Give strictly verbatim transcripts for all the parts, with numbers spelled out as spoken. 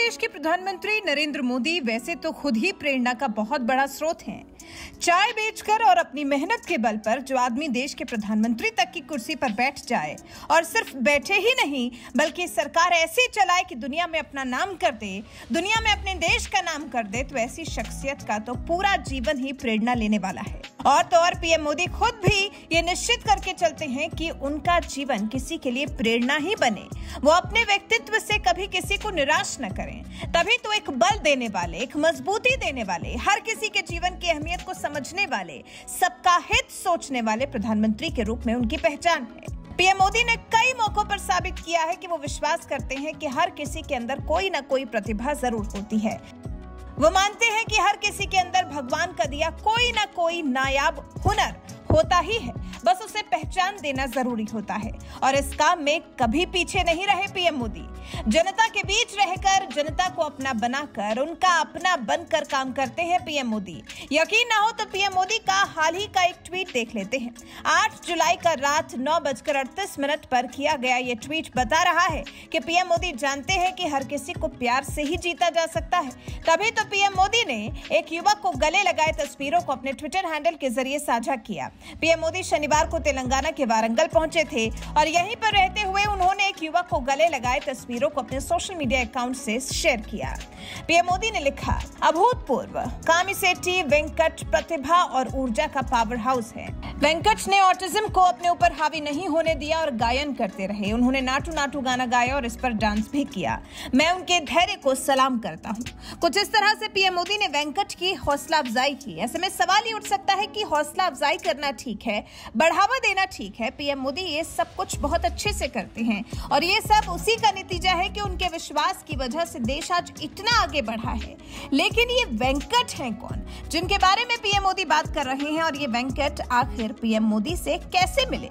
देश के प्रधानमंत्री नरेंद्र मोदी वैसे तो खुद ही प्रेरणा का बहुत बड़ा स्रोत हैं। चाय बेचकर और अपनी मेहनत के बल पर जो आदमी देश के प्रधानमंत्री तक की कुर्सी पर बैठ जाए और सिर्फ बैठे ही नहीं बल्कि सरकार ऐसी चलाए कि दुनिया में अपना नाम कर दे, दुनिया में अपने देश का नाम कर दे, तो ऐसी शख्सियत का तो पूरा जीवन ही प्रेरणा लेने वाला है। और तो और पीएम मोदी खुद भी ये निश्चित करके चलते हैं कि उनका जीवन किसी के लिए प्रेरणा ही बने। वो अपने व्यक्तित्व से कभी किसी को निराश न करें। तभी तो एक बल देने वाले, एक मजबूती देने वाले, हर किसी के जीवन की अहमियत को समझने वाले, सबका हित सोचने वाले प्रधानमंत्री के रूप में उनकी पहचान है। पीएम मोदी ने कई मौकों पर साबित किया है कि वो विश्वास करते हैं कि हर किसी के अंदर कोई ना कोई प्रतिभा जरूर होती है। वो मानते हैं कि हर किसी के अंदर भगवान का दिया कोई ना कोई नायाब हुनर होता ही है, बस उसे पहचान देना जरूरी होता है। और इस काम में कभी पीछे नहीं रहे पीएम मोदी। जनता के बीच रहकर, जनता को अपना बनाकर, उनका अपना बनकर काम करते हैं पीएम मोदी। यकीन ना हो तो पीएम मोदी का हाल ही का एक ट्वीट देख लेते हैं। आठ जुलाई का रात नौ बजकर अड़तीस मिनट पर किया गया ये ट्वीट बता रहा है कि पीएम मोदी जानते हैं कि हर किसी को प्यार से ही जीता जा सकता है। तभी तो पीएम मोदी ने एक युवक को गले लगाए तस्वीरों को अपने ट्विटर हैंडल के जरिए साझा किया। पीएम मोदी शनिवार को तेलंगाना के वारंगल पहुंचे थे और यहीं पर रहते हुए उन्होंने एक युवक को गले लगाए तस्वीरों को अपने सोशल मीडिया अकाउंट से शेयर किया। पीएम मोदी ने लिखा, अभूतपूर्व, कामिसेट्टी वेंकट प्रतिभा और ऊर्जा का पावर हाउस है। वेंकट ने ऑटिज्म को अपने ऊपर हावी नहीं होने दिया और गायन करते रहे। उन्होंने नाटू नाटू गाना गाया और इस पर डांस भी किया। मैं उनके धैर्य को सलाम करता हूँ। कुछ इस तरह से पीएम मोदी ने वेंकट की हौसला अफजाई की। ऐसे में सवाल ये उठ सकता है कि हौसला अफजाई करना ठीक है, बढ़ावा देना ठीक है। पीएम मोदी ये सब कुछ बहुत अच्छे से करते हैं और ये सब उसी का नतीजा है कि उनके विश्वास की वजह से देश आज इतना आगे बढ़ा है। लेकिन ये वेंकट हैं कौन जिनके बारे में पीएम मोदी बात कर रहे हैं, और ये वेंकट आखिर पीएम मोदी से कैसे मिले?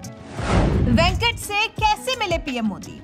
वेंकट से कैसे मिले पीएम मोदी?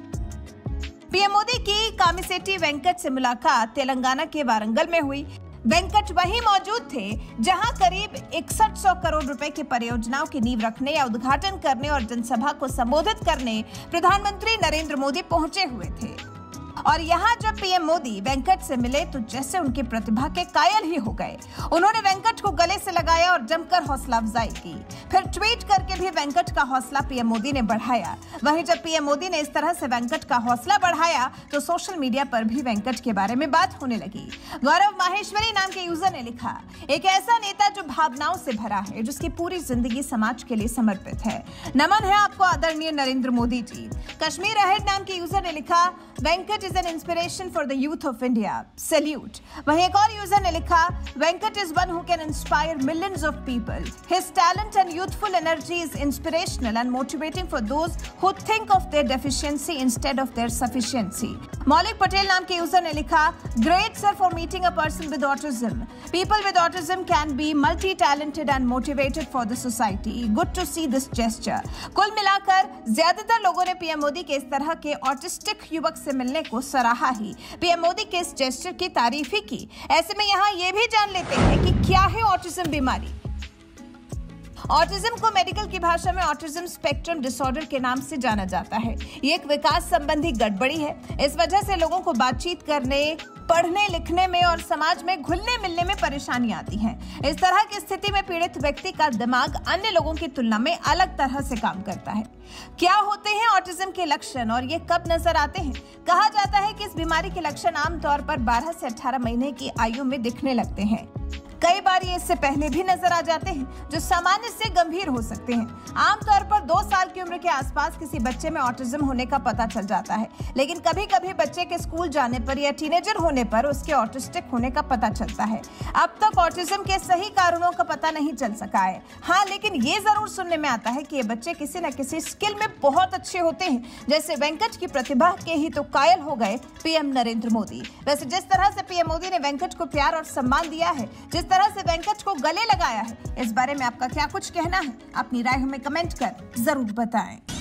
पीएम मोदी की कामिसेट्टी वेंकट से मुलाकात तेलंगाना के वारंगल में हुई। वेंकट वहीं मौजूद थे जहां करीब इकसठ सौ करोड़ रुपए की परियोजनाओं की नींव रखने या उद्घाटन करने और जनसभा को संबोधित करने प्रधानमंत्री नरेंद्र मोदी पहुंचे हुए थे। और यहाँ जब पीएम मोदी वेंकट से मिले तो जैसे उनकी प्रतिभा के कायल ही हो गए। उन्होंने वेंकट को गले से लगाया और जमकर हौसला अफजाई की। फिर ट्वीट करके भी वेंकट का हौसला पीएम मोदी ने बढ़ाया। वहीं जब पीएम मोदी ने इस तरह से वेंकट का हौसला बढ़ाया तो सोशल मीडिया पर भी वेंकट के बारे में बात होने लगी। गौरव माहेश्वरी नाम के यूजर ने लिखा, एक ऐसा नेता जो भावनाओं से भरा है, जिसकी पूरी जिंदगी समाज के लिए समर्पित है। नमन है आपको आदरणीय नरेंद्र मोदी जी। कश्मीर अहेड नाम के यूजर ने लिखा, Venkat is an inspiration for the youth of India. Salute. वहीं एक और यूजर ने लिखा, Venkat is one who can inspire millions of people. His talent and youthful energy is inspirational and motivating for those who think of their deficiency instead of their sufficiency. मौलिक पटेल नाम के user ने लिखा, Great sir for meeting a person with autism. People with autism can be multi-talented and motivated for the society. Good to see this gesture. कुल मिलाकर ज्यादातर लोगों ने पीएम मोदी के इस तरह के ऑटिस्टिक युवक से मिलने को सराहा ही, पीएम मोदी के इस जेस्चर की तारीफ ही की। ऐसे में यहाँ ये भी जान लेते हैं कि क्या है ऑटिज्म बीमारी। ऑटिज्म को मेडिकल की भाषा में ऑटिज्म स्पेक्ट्रम डिसऑर्डर के नाम से जाना जाता है। ये एक विकास संबंधी गड़बड़ी है। इस वजह से लोगों को बातचीत करने, पढ़ने लिखने में और समाज में घुलने मिलने में परेशानी आती है। इस तरह की स्थिति में पीड़ित व्यक्ति का दिमाग अन्य लोगों की तुलना में अलग तरह से काम करता है। क्या होते हैं ऑटिज्म के लक्षण और ये कब नजर आते हैं? कहा जाता है कि इस बीमारी के लक्षण आमतौर पर बारह से अठारह महीने की आयु में दिखने लगते हैं। कई बार ये इससे पहले भी नजर आ जाते हैं, जो सामान्य से गंभीर हो सकते हैं। आमतौर पर दो साल की उम्र के आसपास किसी बच्चे में ऑटिज्म होने का पता चल जाता है, लेकिन कभी कभी बच्चे के स्कूल जाने पर या टीनेजर होने पर उसके ऑटिस्टिक होने का पता चलता है। अब तक ऑटिज्म के सही कारणों का पता नहीं चल सका है। हाँ, लेकिन ये जरूर सुनने में आता है कि ये बच्चे किसी न किसी स्किल में बहुत अच्छे होते हैं। जैसे वेंकट की प्रतिभा के ही तो कायल हो गए पीएम नरेंद्र मोदी। वैसे जिस तरह से पीएम मोदी ने वेंकट को प्यार और सम्मान दिया है, जिस तरह से वेंकट को गले लगाया है, इस बारे में आपका क्या कुछ कहना है? अपनी राय हमें कमेंट कर जरूर बताएं।